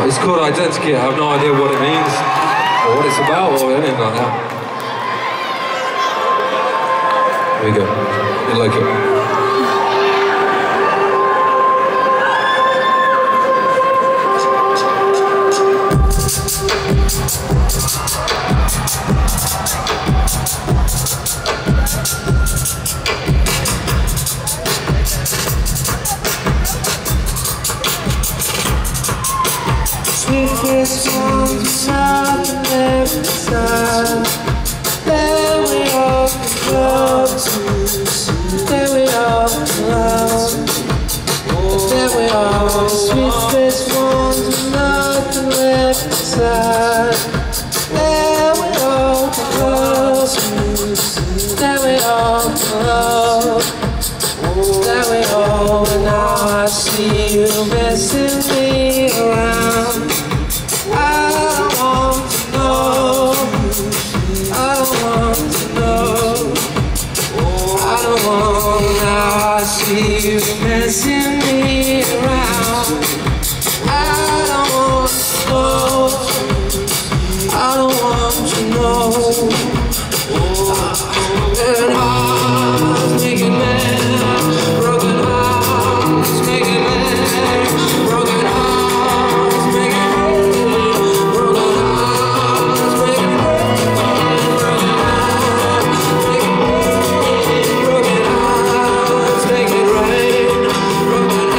It's called Identity. I have no idea what it means, or what it's about, or anything like that. Here we go. You like it? Sweetest ones on the side. There we all love to. There we all love. There we all. Sweetest ones on the left side. There we all love to. There we all love. There we all. And now I see you messing me around. I don't want to know. I don't want to know. I don't want. Now I see you messing me around. I don't want to know. I don't want to know. And hearts making mad, broken hearts making mad, broken hearts making mad, broken hearts making mad, broken hearts making rain, broken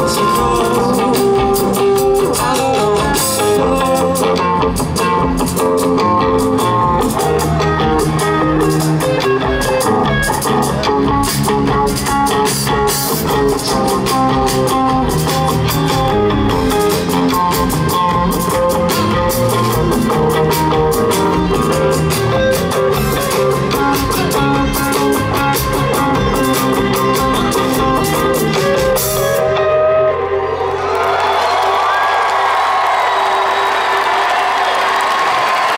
I don't want to know.